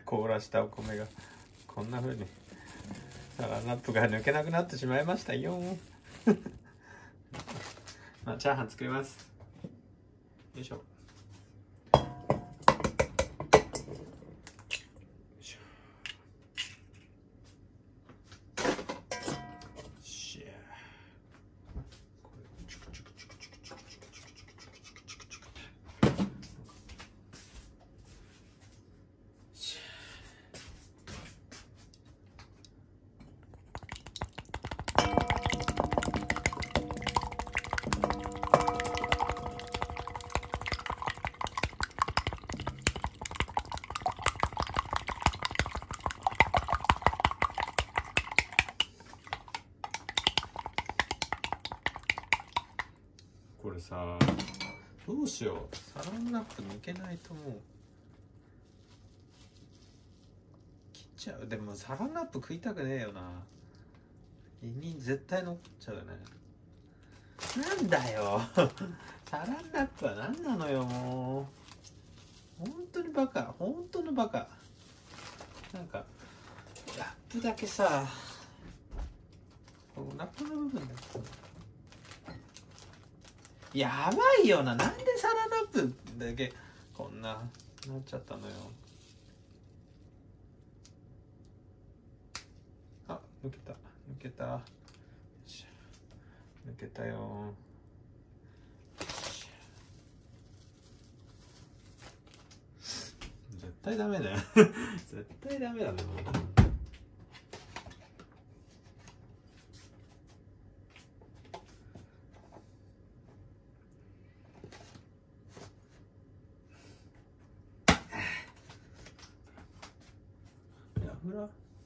凍らしたお米がこんな風にサランラップが抜けなくなってしまいましたよまあチャーハン作ります。よいしょ。これさ、どうしよう。サランラップ抜けないともう切っちゃう。でもサランラップ食いたくねえよな。胃に絶対残っちゃうよね。なんだよサランラップは何なのよ。もう本当にバカ、本当のバカ。なんかラップだけさ、ラップの部分だけやばいよな。なんでサランラップだけこんななっちゃったのよ。あ、抜けた抜けた抜けたよ。絶対ダメだよ絶対ダメだね。油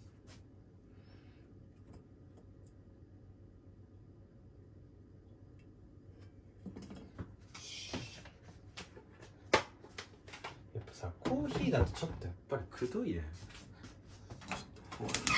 やっぱさ、コーヒーだとちょっとやっぱりくどいね。ちょっと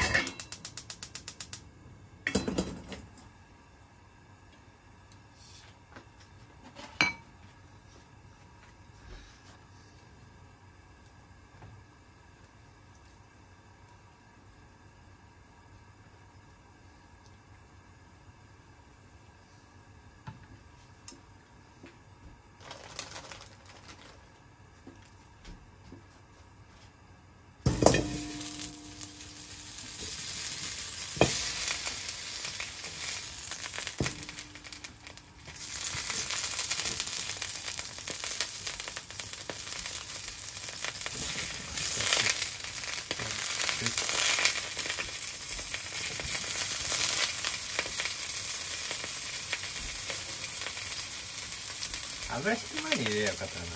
油引く前に入れればよかったかな。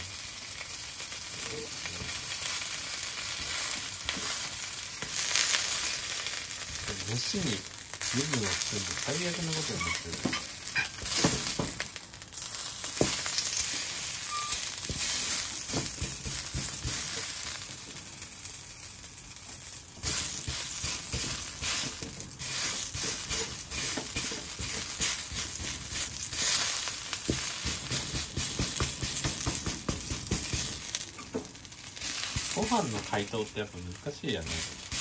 飯に油分を含んで最悪なことになってる。ご飯の解凍ってやっぱ難しいよね。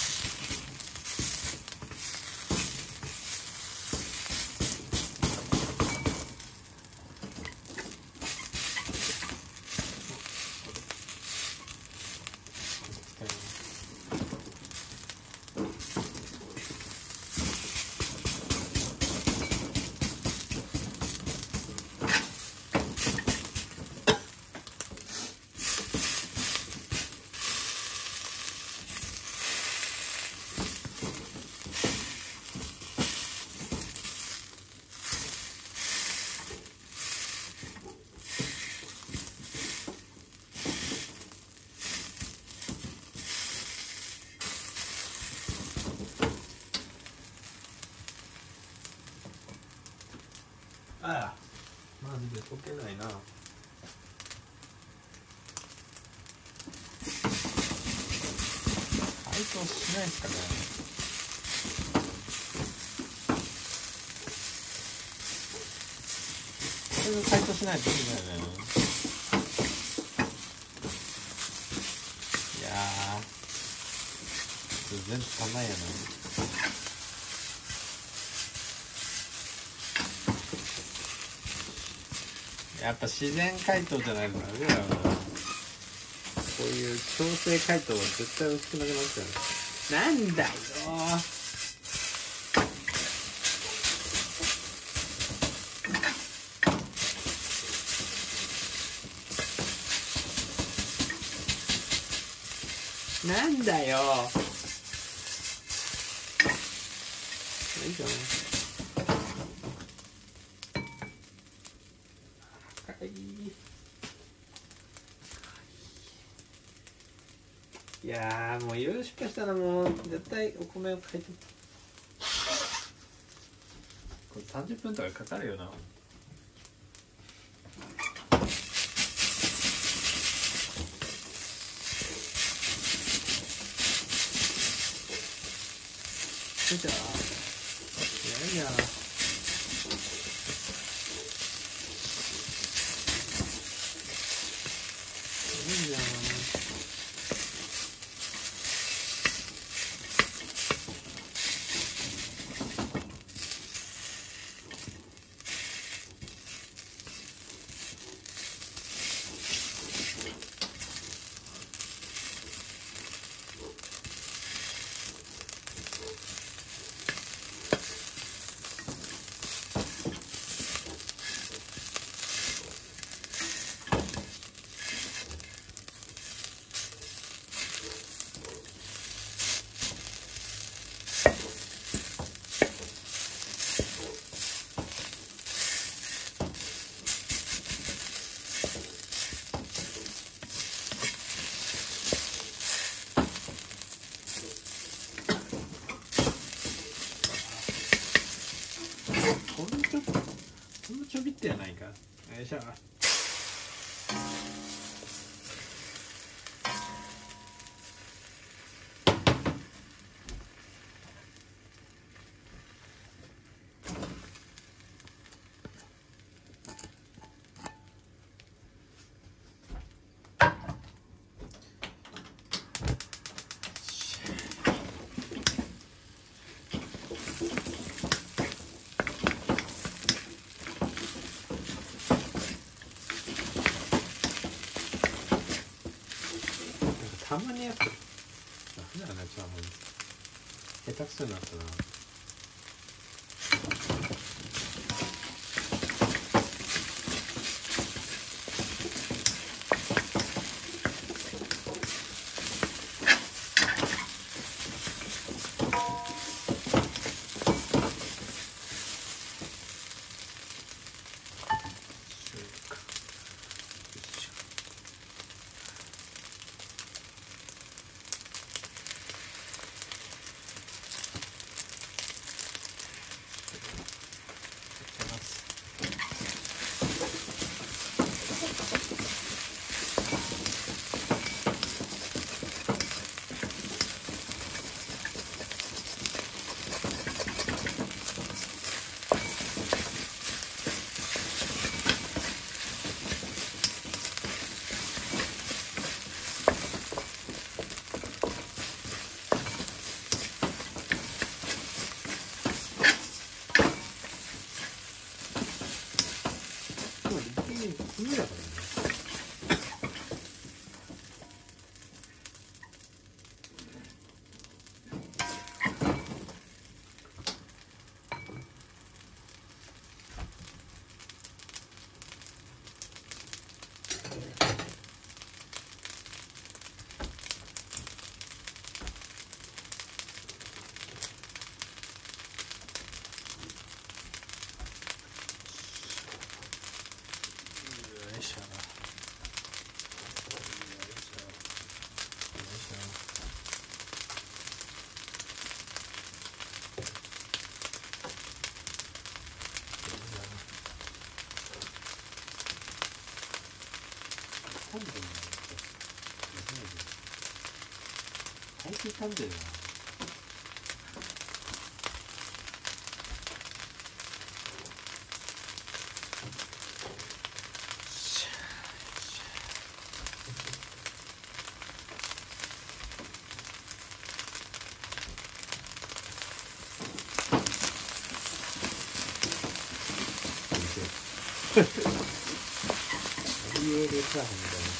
ああ、マジで溶けないな。解凍しないですかね。これが解凍しないといいんだよね。いや全部玉やな。やっぱ自然解凍じゃないとダメだよな。こういう調整解凍は絶対薄くなくなっちゃう。なんだよなんだよ。いいじゃん。いやー、もういろいろ失敗したらもう絶対お米を変えて。これ30分とかかかるよな。よいしょ。いやいや。いいじゃん。ほんのちょびってやないか。よいしょ。たまにやっぱダメだね。ちょっと下手くそになったな。冬だからね。よいしょ。噛んでるの最近噛んでるな。 りえるか、ほんとに。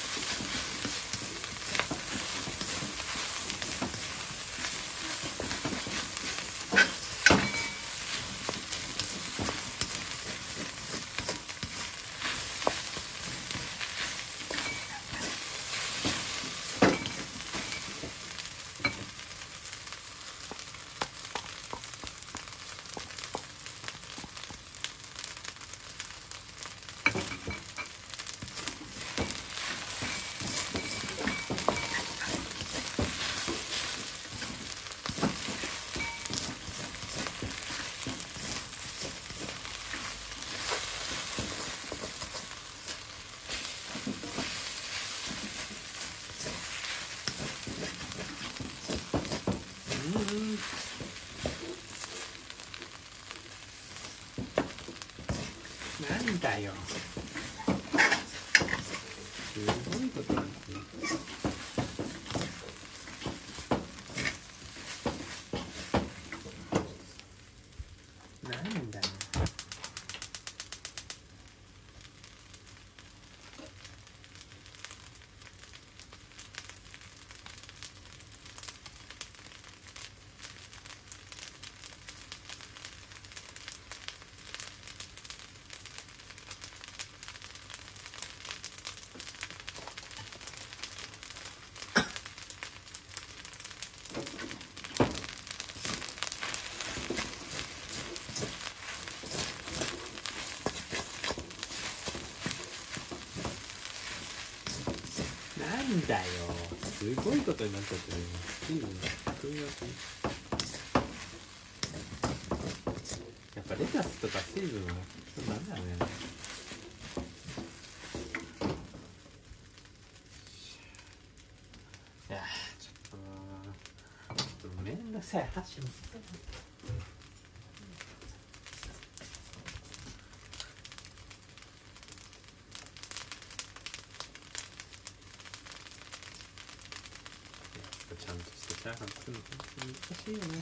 なんだよ。すごいことなんですね。なんだよ。なんだよ。すごいことになっちゃってる。水分含みますね。やっぱレタスとか水分はなんだろうね。いやちょっとめんどくさい箸も。ちゃんとしたチャーハン作るの難しいよね。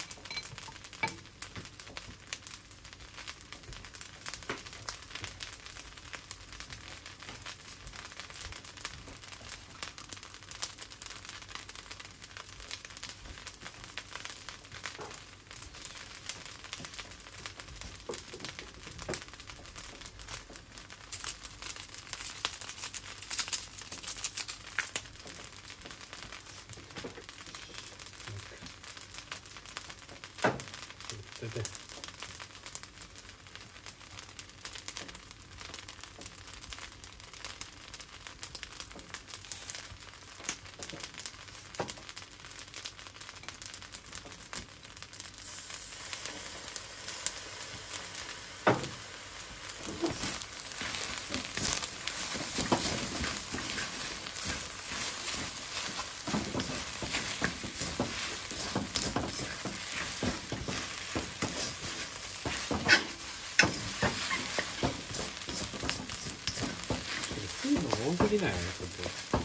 水分多すぎないよね、ちょっと。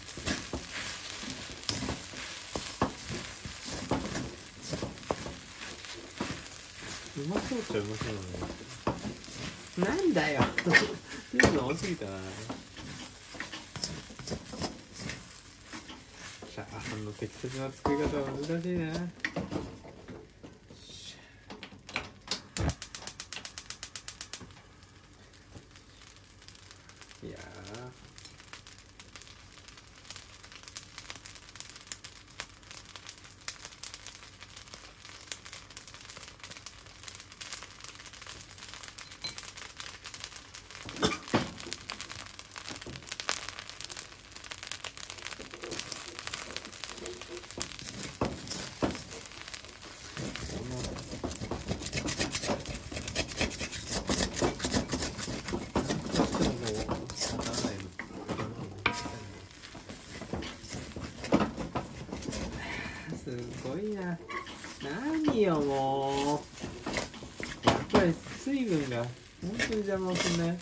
うまそうっちゃうまそうなんだけど。なんだよ。水分多すぎたな。チャーハンの適切な作り方は難しいな。いやすごいな。何よもう。やっぱり水分が本当に邪魔をするね。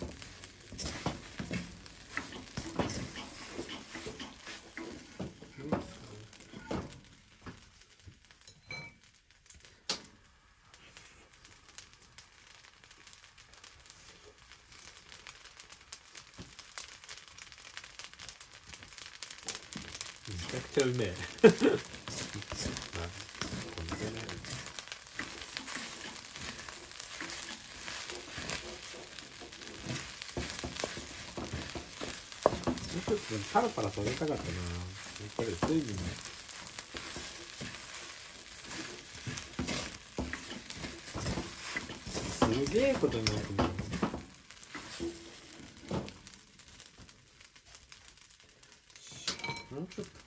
ちゃうめえちょっとパラパラ食べたかったな。やっぱり水分すげえことになってる。もうちょっと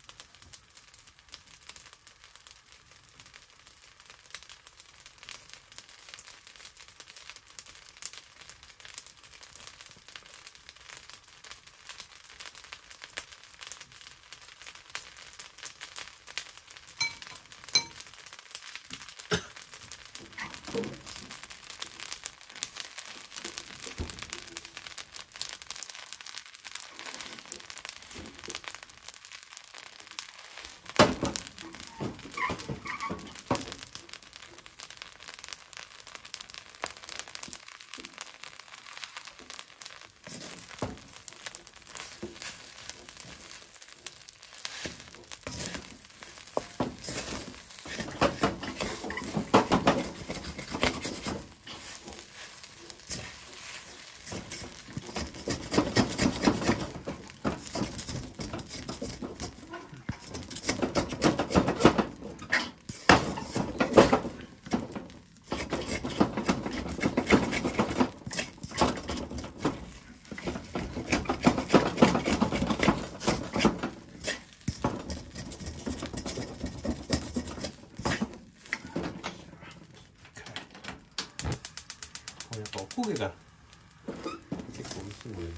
やっぱお焦げが結構美味しいんだよね。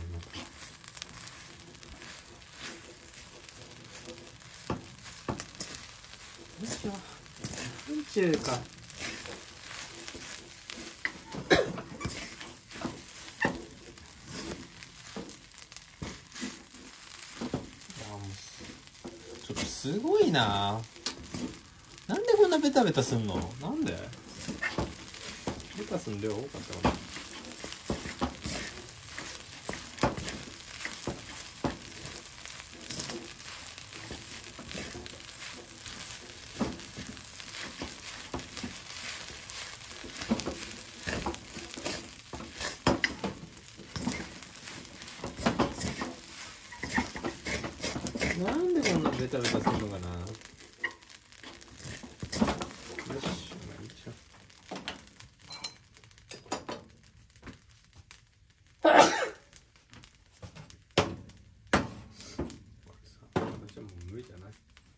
なんちゅうか。ちょっとすごいな。なんでこんなベタベタすんの？なんで？レタスの量多かったかな。なんでこんなベタベタするのかな。よし、まあいいでしょ。これさ、私はもう無理じゃない。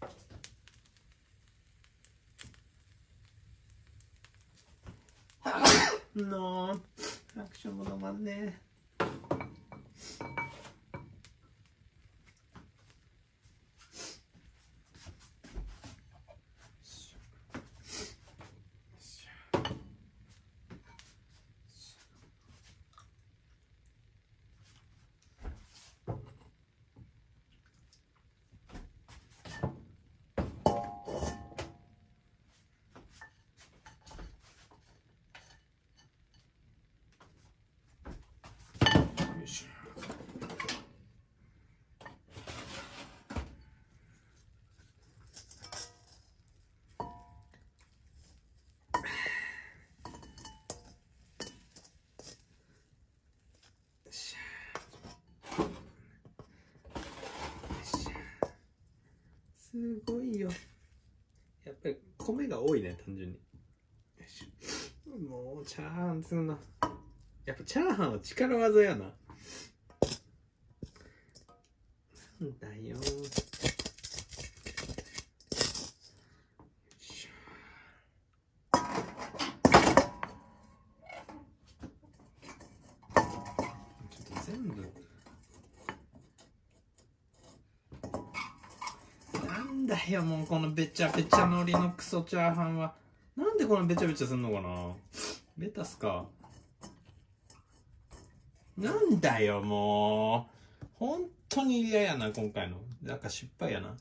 のアクションも止まんねえ。すごいよ。やっぱり米が多いね、単純に。もうチャーハンするの。やっぱチャーハンは力技やな。なんだよ。全部なんだよ、もうこのべちゃべちゃのりのクソチャーハンは。なんでこのべちゃべちゃすんのかな。レタスか。なんだよ、もう本当に嫌やな、今回の。なんか失敗やな。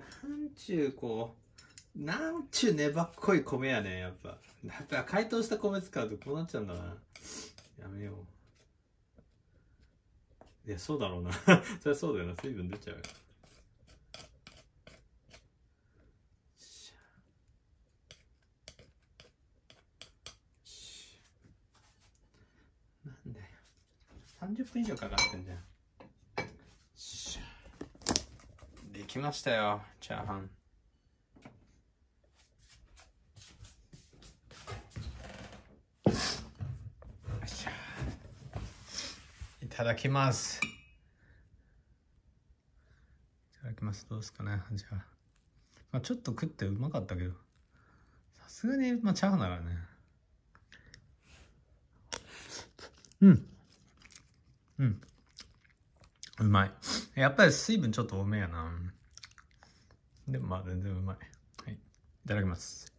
なんちゅうこうなんちゅう粘っこい米やねん。やっぱ解凍した米使うとこうなっちゃうんだな。やめよう。いやそうだろうなそりゃそうだよな、水分出ちゃうよ。なんだよ、30分以上かかってんじゃん。できましたよ、チャーハン。いただきます。いただきます。どうですかね。じゃあ、まあ、ちょっと食ってうまかったけど、さすがにまあチャーハンだからね。うまい。やっぱり水分ちょっと多めやな。でもまあ全然うまい。はい。いただきます。